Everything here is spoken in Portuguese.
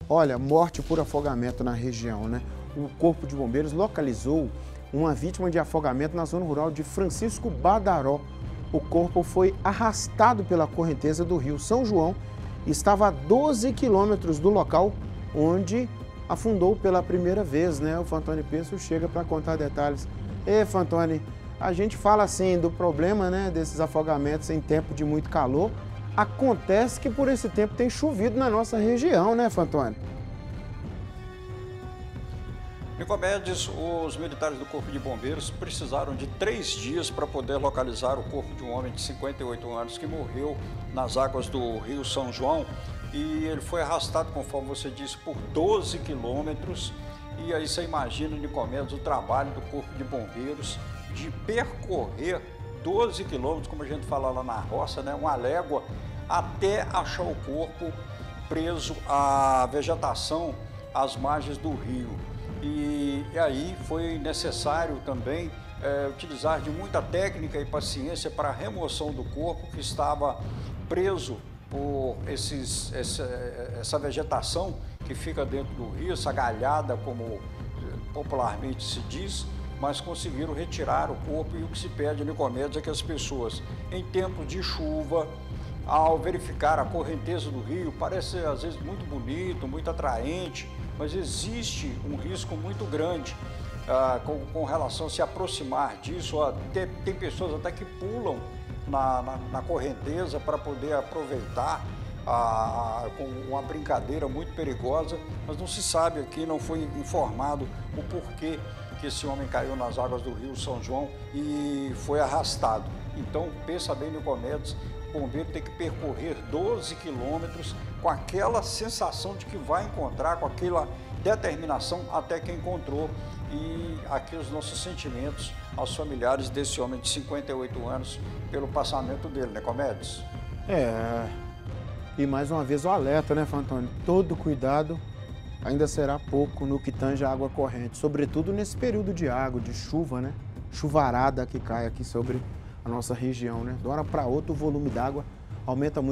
Olha, morte por afogamento na região, né? O Corpo de Bombeiros localizou uma vítima de afogamento na zona rural de Francisco Badaró. O corpo foi arrastado pela correnteza do rio São João e estava a 12 quilômetros do local onde afundou pela primeira vez, né? O Fantoni Peço chega para contar detalhes. Fantoni, a gente fala assim do problema, né, desses afogamentos em tempo de muito calor. Acontece que por esse tempo tem chovido na nossa região, né, Fantoni? Nicomedes, os militares do Corpo de Bombeiros precisaram de 3 dias para poder localizar o corpo de um homem de 58 anos que morreu nas águas do Rio São João, e ele foi arrastado, conforme você disse, por 12 quilômetros. E aí você imagina, Nicomedes, o trabalho do Corpo de Bombeiros de percorrer 12 quilômetros, como a gente fala lá na roça, né, uma légua, até achar o corpo preso à vegetação às margens do rio. E aí foi necessário também utilizar de muita técnica e paciência para a remoção do corpo, que estava preso por essa vegetação que fica dentro do rio, essa galhada, como popularmente se diz, mas conseguiram retirar o corpo. E o que se pede, Nicomedes, é que as pessoas, em tempos de chuva, ao verificar a correnteza do rio, parece às vezes muito bonito, muito atraente, mas existe um risco muito grande com relação a se aproximar disso. Tem pessoas até que pulam na correnteza para poder aproveitar com uma brincadeira muito perigosa, mas não se sabe aqui, não foi informado o porquê que esse homem caiu nas águas do Rio São João e foi arrastado. Então, pensa bem, Nicomedes, o bombeiro tem que percorrer 12 quilômetros com aquela sensação de que vai encontrar, com aquela determinação até que encontrou. E aqui os nossos sentimentos aos familiares desse homem de 58 anos pelo passamento dele, Nicomedes. E mais uma vez o alerta, né, Fantoni? Todo cuidado ainda será pouco no que tange a água corrente, sobretudo nesse período de água, de chuva, né? Chuvarada que cai aqui sobre a nossa região, né? De uma hora para outra o volume d'água aumenta muito.